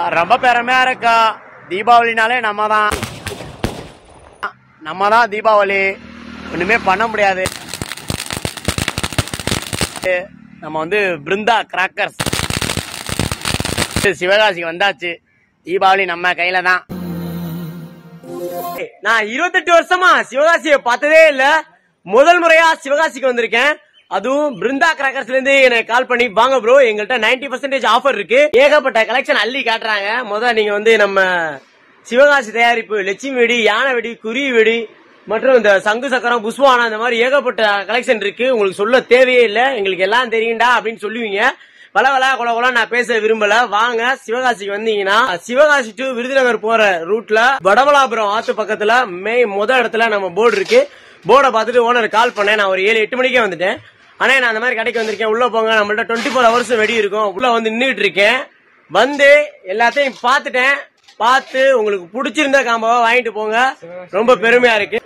ரொம்ப பெருமையா இருக்கா. தீபாவளினாலே நம்ம தான் தீபாவளி. ஒண்ணுமே பண்ண முடியாது. நம்ம வந்து பிருந்தா கிராக்கர்ஸ் சிவகாசிக்கு வந்தாச்சு. தீபாவளி நம்ம கையில தான். நான் 28 வருஷமா சிவகாசியை பார்த்ததே இல்ல. முதல் முறையா சிவகாசிக்கு வந்திருக்கேன். அதுவும் பிருந்தா கிராக்கர்ஸ்ல இருந்து எனக்கு கால் பண்ணி வாங்க ப்ரோ, எங்கள்கிட்ட 90% ஆஃபர் இருக்கு, ஏகப்பட்ட கலெக்ஷன் அள்ளி காட்டுறாங்க. முதல்ல நீங்க வந்து நம்ம சிவகாசி தயாரிப்பு லட்சுமி வெடி, யானை வெடி, குருவி வெடி மற்றும் இந்த சங்கு சக்கரம், புஷ்வானம், இந்த மாதிரி ஏகப்பட்ட கலெக்ஷன் இருக்கு. உங்களுக்கு சொல்ல தேவையே இல்லை, எங்களுக்கு எல்லாம் தெரியும்டா அப்படின்னு சொல்லுவீங்க. வளவலா கொல நான் பேச விரும்பல. வாங்க, சிவகாசிக்கு வந்தீங்கன்னா சிவகாசி டு விருதுநகர் போற ரூட்ல வடமலாபுரம் ஆத்து பக்கத்துல முதல் இடத்துல நம்ம போர்டு இருக்கு. போர்டை பார்த்துட்டு ஓனர் கால் பண்ணேன். நான் ஒரு 7-8 மணிக்கே வந்துட்டேன். ஆனா நான் அந்த மாதிரி கடைக்கு வந்திருக்கேன். உள்ள போங்க, நம்மள்ட்ட 24 hours வெடி இருக்கும். உள்ள வந்து நின்றுட்டு இருக்கேன். வந்து எல்லாத்தையும் பார்த்துட்டேன். பார்த்து உங்களுக்கு பிடிச்சிருந்தா காம்பாவா வாங்கிட்டு போங்க. ரொம்ப பெருமையா இருக்கு.